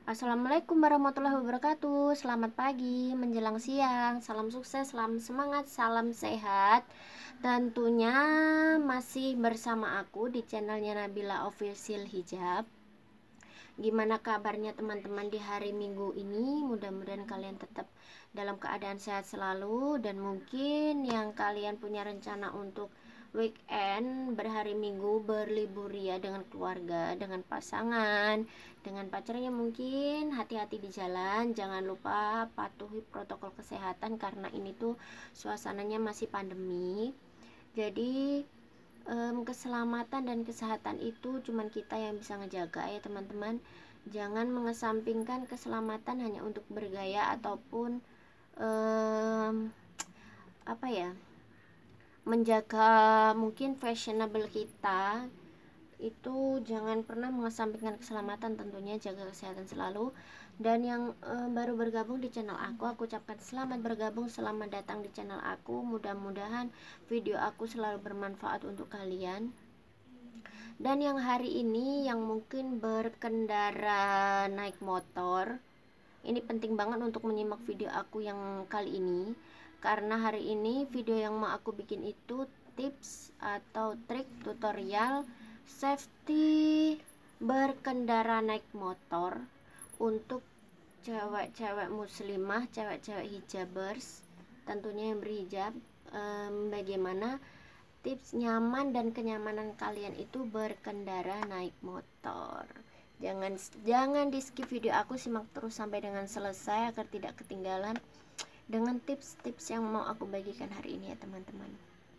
Assalamualaikum warahmatullahi wabarakatuh. Selamat pagi menjelang siang. Salam sukses, salam semangat, salam sehat. Tentunya masih bersama aku di channelnya Nabila Official Hijab. Gimana kabarnya teman-teman di hari Minggu ini? Mudah-mudahan kalian tetap dalam keadaan sehat selalu. Dan mungkin yang kalian punya rencana untuk weekend, berhari Minggu, berlibur ya dengan keluarga, dengan pasangan, dengan pacarnya, mungkin hati-hati di jalan. Jangan lupa patuhi protokol kesehatan karena ini tuh suasananya masih pandemi. Jadi keselamatan dan kesehatan itu cuman kita yang bisa ngejaga ya teman-teman. Jangan mengesampingkan keselamatan hanya untuk bergaya ataupun apa ya, menjaga mungkin fashionable kita. Itu jangan pernah mengesampingkan keselamatan, tentunya jaga kesehatan selalu. Dan yang baru bergabung di channel aku ucapkan selamat bergabung, selamat datang di channel aku. Mudah-mudahan video aku selalu bermanfaat untuk kalian. Dan yang hari ini yang mungkin berkendara naik motor, ini penting banget untuk menyimak video aku yang kali ini, karena hari ini video yang mau aku bikin itu tips atau trik tutorial safety berkendara naik motor untuk cewek-cewek muslimah, cewek-cewek hijabers, tentunya yang berhijab. Bagaimana tips nyaman dan kenyamanan kalian itu berkendara naik motor. Jangan di skip video aku, simak terus sampai dengan selesai agar tidak ketinggalan dengan tips-tips yang mau aku bagikan hari ini ya teman-teman.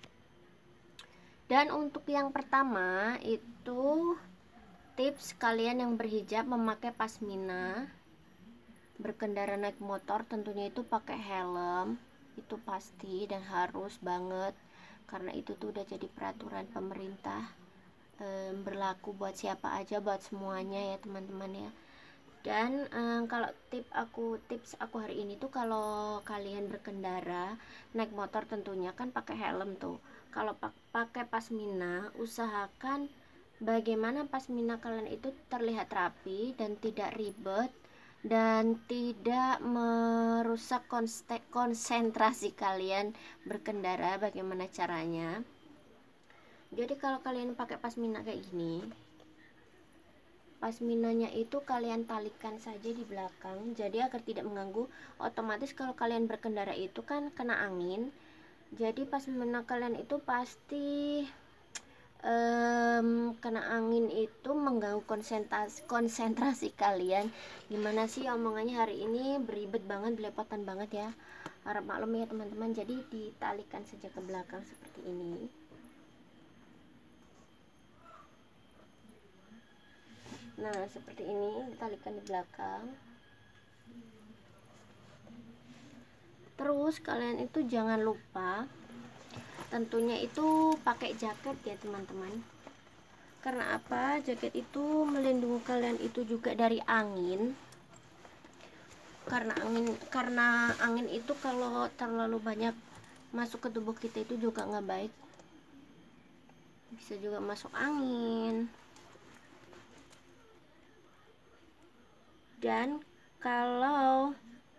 Dan untuk yang pertama itu tips kalian yang berhijab memakai pasmina berkendara naik motor, tentunya itu pakai helm, itu pasti dan harus banget karena itu tuh udah jadi peraturan pemerintah, berlaku buat siapa aja, buat semuanya ya teman-teman ya. Dan kalau tips aku hari ini tuh, kalau kalian berkendara naik motor tentunya kan pakai helm tuh. Kalau pakai pasmina, usahakan bagaimana pasmina kalian itu terlihat rapi dan tidak ribet dan tidak merusak konsentrasi kalian berkendara. Bagaimana caranya? Jadi kalau kalian pakai pasmina kayak gini, pasminanya itu kalian talikan saja di belakang, jadi agar tidak mengganggu. Otomatis kalau kalian berkendara itu kan kena angin, jadi pasmina kalian itu pasti kena angin, itu mengganggu konsentrasi kalian. Gimana sih omongannya hari ini, beribet banget, belepotan banget ya, harap maklum ya teman-teman. Jadi ditalikan saja ke belakang seperti ini. Nah seperti ini, ditalikan di belakang. Terus kalian itu jangan lupa tentunya itu pakai jaket ya teman-teman. Karena apa? Jaket itu melindungi kalian itu juga dari angin. Karena angin itu kalau terlalu banyak masuk ke tubuh kita itu juga nggak baik. Bisa juga masuk angin. Dan kalau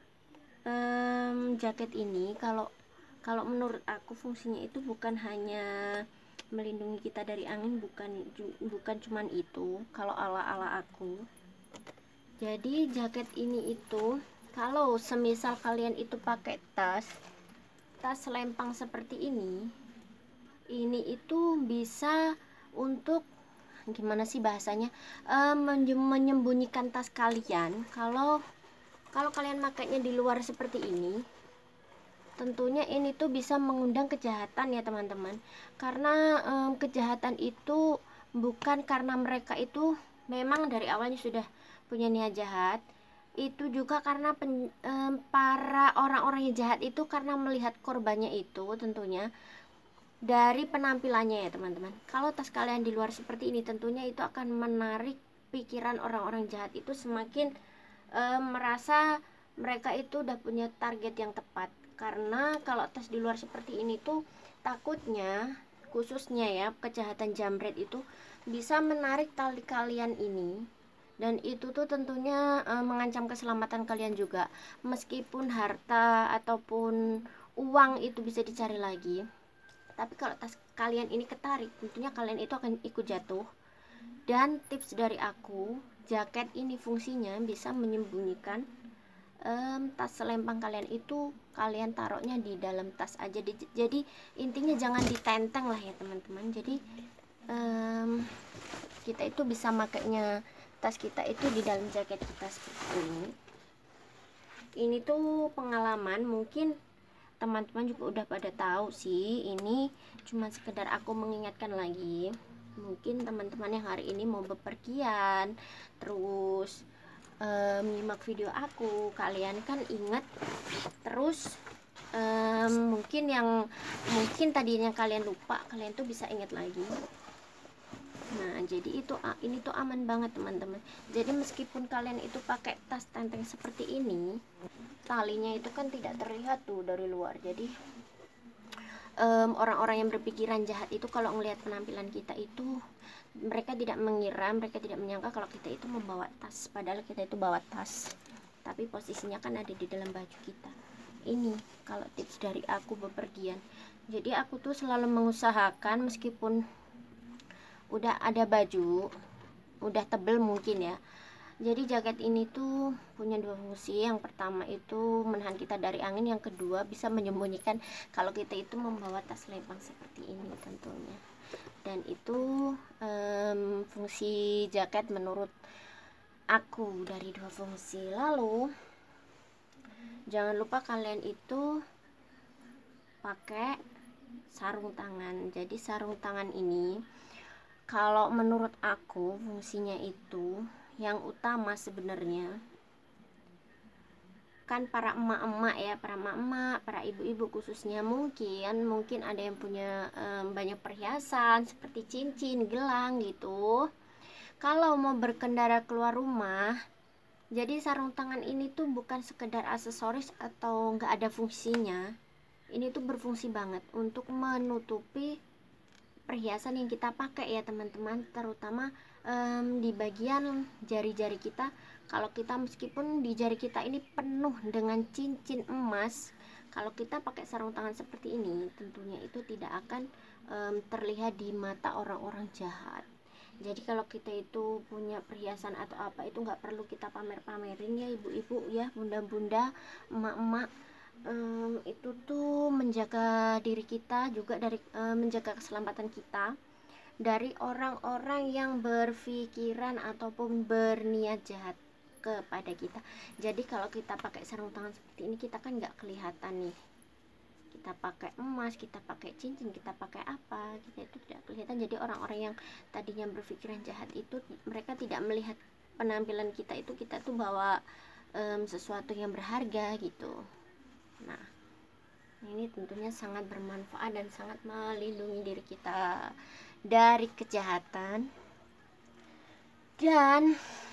jaket ini, kalau menurut aku fungsinya itu bukan hanya melindungi kita dari angin, bukan cuman itu kalau ala aku. Jadi jaket ini itu kalau semisal kalian itu pakai tas lempang seperti ini itu bisa untuk, gimana sih bahasanya, menyembunyikan tas kalian. Kalau kalian makainya di luar seperti ini, tentunya ini tuh bisa mengundang kejahatan ya teman-teman. Karena kejahatan itu bukan karena mereka itu memang dari awalnya sudah punya niat jahat, itu juga karena para orang-orang yang jahat itu karena melihat korbannya itu tentunya dari penampilannya ya teman-teman. Kalau tas kalian di luar seperti ini, tentunya itu akan menarik pikiran orang-orang jahat itu semakin merasa mereka itu udah punya target yang tepat. Karena kalau tas di luar seperti ini tuh takutnya, khususnya ya kejahatan jambret itu bisa menarik tali kalian ini dan itu tuh tentunya mengancam keselamatan kalian juga. Meskipun harta ataupun uang itu bisa dicari lagi, tapi kalau tas kalian ini ketarik, tentunya kalian itu akan ikut jatuh. Dan tips dari aku, jaket ini fungsinya bisa menyembunyikan tas selempang kalian itu, kalian taruhnya di dalam tas aja. Jadi intinya jangan ditenteng lah ya teman-teman. Jadi kita itu bisa makainya tas kita itu di dalam jaket kita seperti ini. Ini tuh pengalaman, mungkin teman-teman juga udah pada tahu sih, ini cuma sekedar aku mengingatkan lagi. Mungkin teman-teman yang hari ini mau bepergian terus menyimak video aku, kalian kan ingat terus, mungkin tadinya kalian lupa, kalian tuh bisa ingat lagi. Nah, jadi ini tuh aman banget teman-teman. Jadi meskipun kalian itu pakai tas tenteng seperti ini, talinya itu kan tidak terlihat tuh dari luar. Jadi orang-orang yang berpikiran jahat itu kalau ngelihat penampilan kita itu, mereka tidak mengira, mereka tidak menyangka kalau kita itu membawa tas, padahal kita itu bawa tas, tapi posisinya kan ada di dalam baju kita. Ini kalau tips dari aku bepergian. Jadi aku tuh selalu mengusahakan, meskipun udah ada baju, udah tebel mungkin ya, jadi jaket ini tuh punya dua fungsi. Yang pertama itu menahan kita dari angin, yang kedua bisa menyembunyikan kalau kita itu membawa tas selempang seperti ini tentunya. Dan itu fungsi jaket menurut aku dari dua fungsi. Lalu jangan lupa kalian itu pakai sarung tangan. Jadi sarung tangan ini kalau menurut aku fungsinya itu yang utama sebenarnya, kan para emak-emak ya, para ibu-ibu khususnya, mungkin ada yang punya banyak perhiasan seperti cincin, gelang gitu. Kalau mau berkendara keluar rumah, jadi sarung tangan ini tuh bukan sekedar aksesoris atau nggak ada fungsinya. Ini tuh berfungsi banget untuk menutupi perhiasan yang kita pakai ya teman-teman, terutama di bagian jari-jari kita. Kalau kita meskipun di jari kita ini penuh dengan cincin emas, kalau kita pakai sarung tangan seperti ini, tentunya itu tidak akan terlihat di mata orang-orang jahat. Jadi kalau kita itu punya perhiasan atau apa, itu nggak perlu kita pamer-pamerin ya ibu-ibu ya, bunda-bunda, emak-emak. Itu tuh menjaga diri kita juga dari menjaga keselamatan kita dari orang-orang yang berpikiran ataupun berniat jahat kepada kita. Jadi kalau kita pakai sarung tangan seperti ini, kita kan nggak kelihatan nih, kita pakai emas, kita pakai cincin, kita pakai apa, kita itu tidak kelihatan. Jadi orang-orang yang tadinya berpikiran jahat itu, mereka tidak melihat penampilan kita itu, kita tuh bawa sesuatu yang berharga gitu. Nah, ini tentunya sangat bermanfaat dan sangat melindungi diri kita dari kejahatan. Dan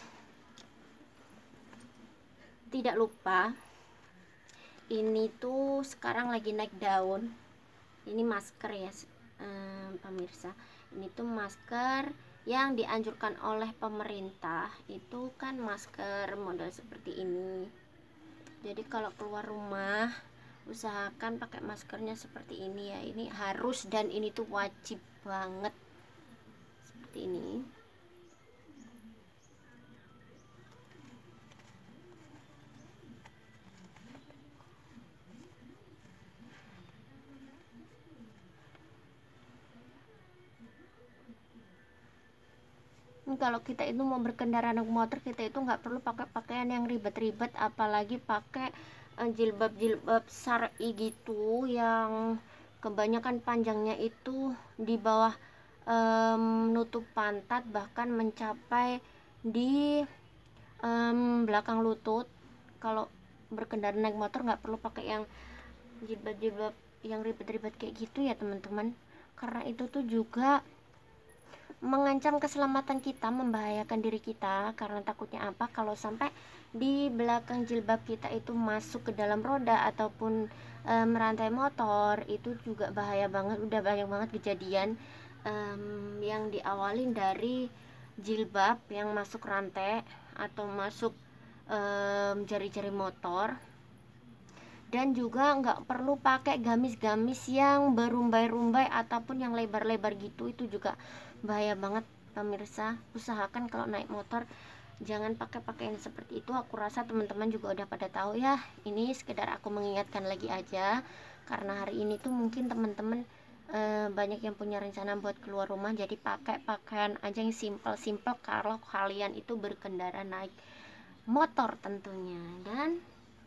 tidak lupa, ini tuh sekarang lagi naik daun, ini masker ya pemirsa. Ini tuh masker yang dianjurkan oleh pemerintah, itu kan masker model seperti ini. Jadi kalau keluar rumah, usahakan pakai maskernya seperti ini ya. Ini harus dan ini tuh wajib banget seperti ini. Kalau kita itu mau berkendara naik motor, kita itu nggak perlu pakai pakaian yang ribet-ribet, apalagi pakai jilbab syar'i gitu yang kebanyakan panjangnya itu di bawah nutup pantat, bahkan mencapai di belakang lutut. Kalau berkendara naik motor nggak perlu pakai yang jilbab yang ribet-ribet kayak gitu ya teman-teman, karena itu tuh juga mengancam keselamatan kita, membahayakan diri kita. Karena takutnya apa, kalau sampai di belakang jilbab kita itu masuk ke dalam roda ataupun merantai motor, itu juga bahaya banget. Udah banyak banget kejadian yang diawalin dari jilbab yang masuk rantai atau masuk jari-jari motor. Dan juga nggak perlu pakai gamis-gamis yang berumbai-rumbai ataupun yang lebar-lebar gitu, itu juga bahaya banget pemirsa. Usahakan kalau naik motor jangan pakai pakaian seperti itu. Aku rasa teman-teman juga udah pada tahu ya. Ini sekedar aku mengingatkan lagi aja, karena hari ini tuh mungkin teman-teman banyak yang punya rencana buat keluar rumah, jadi pakai pakaian aja yang simple-simple kalau kalian itu berkendara naik motor tentunya. Dan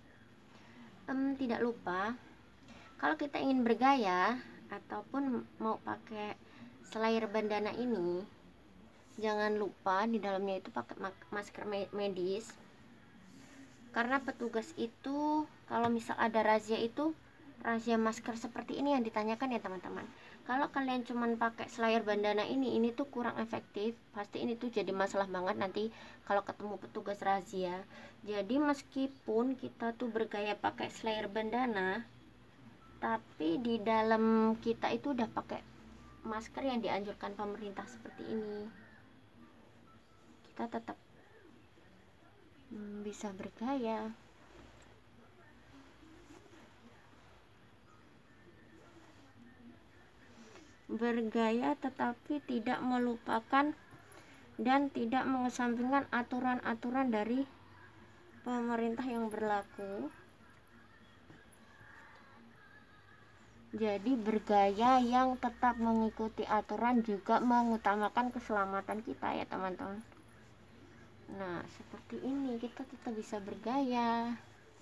tidak lupa, kalau kita ingin bergaya ataupun mau pakai selayar bandana ini, jangan lupa di dalamnya itu pakai masker medis, karena petugas itu kalau misal ada razia itu razia masker seperti ini yang ditanyakan ya teman-teman. Kalau kalian cuman pakai selayar bandana ini tuh kurang efektif, pasti ini tuh jadi masalah banget nanti kalau ketemu petugas razia. Jadi meskipun kita tuh bergaya pakai selayar bandana, tapi di dalam kita itu udah pakai masker yang dianjurkan pemerintah seperti ini, kita tetap bisa bergaya. Bergaya tetapi tidak melupakan dan tidak mengesampingkan aturan-aturan dari pemerintah yang berlaku. Jadi bergaya yang tetap mengikuti aturan, juga mengutamakan keselamatan kita ya teman-teman. Nah seperti ini kita tetap bisa bergaya.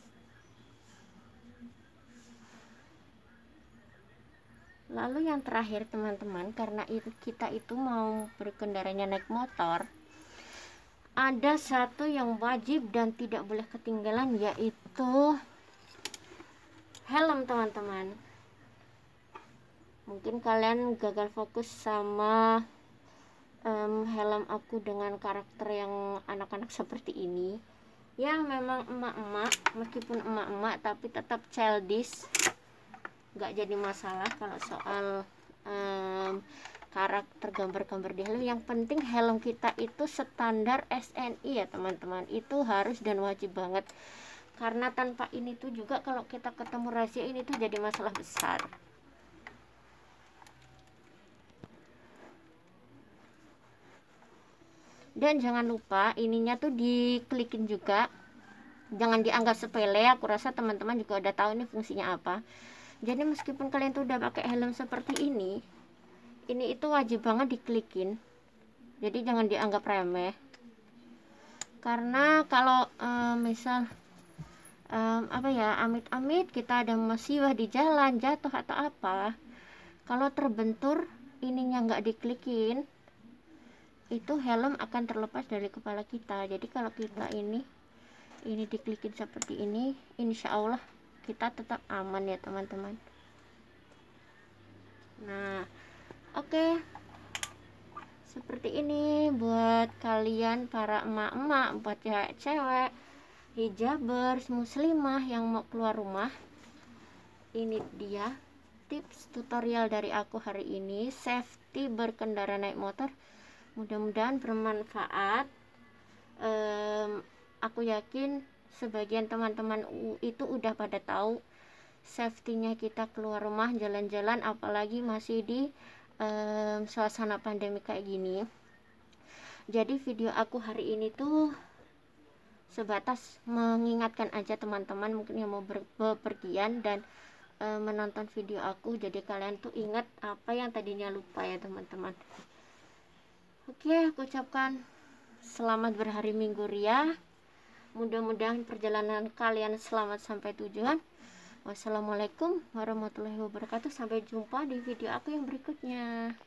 Lalu yang terakhir teman-teman, karena kita itu mau berkendaranya naik motor, ada satu yang wajib dan tidak boleh ketinggalan, yaitu helm teman-teman. Mungkin kalian gagal fokus sama helm aku dengan karakter yang anak-anak seperti ini, yang memang emak-emak, meskipun emak-emak tapi tetap childish. Gak jadi masalah kalau soal karakter gambar-gambar di helm. Yang penting helm kita itu standar SNI ya teman-teman, itu harus dan wajib banget, karena tanpa ini tuh juga kalau kita ketemu razia ini tuh jadi masalah besar. Dan jangan lupa ininya tuh diklikin juga, jangan dianggap sepele. Aku rasa teman-teman juga udah tahu ini fungsinya apa. Jadi meskipun kalian tuh udah pakai helm seperti ini itu wajib banget diklikin. Jadi jangan dianggap remeh, karena kalau misal apa ya, amit-amit kita ada musibah di jalan, jatuh atau apa, kalau terbentur ininya nggak diklikin, itu helm akan terlepas dari kepala kita. Jadi kalau kita ini diklikin seperti ini, insya Allah kita tetap aman ya teman-teman. Nah oke, seperti ini buat kalian para emak-emak, buat cewek-cewek, hijabers, muslimah yang mau keluar rumah. Ini dia tips tutorial dari aku hari ini, safety berkendara naik motor. Mudah-mudahan bermanfaat. Aku yakin sebagian teman-teman itu udah pada tahu safety-nya kita keluar rumah, jalan-jalan, apalagi masih di suasana pandemi kayak gini. Jadi video aku hari ini tuh sebatas mengingatkan aja teman-teman mungkin yang mau bepergian dan menonton video aku, jadi kalian tuh ingat apa yang tadinya lupa ya teman-teman. Oke, aku ucapkan selamat berhari Minggu Ria. Mudah-mudahan perjalanan kalian selamat sampai tujuan. Wassalamualaikum warahmatullahi wabarakatuh. Sampai jumpa di video aku yang berikutnya.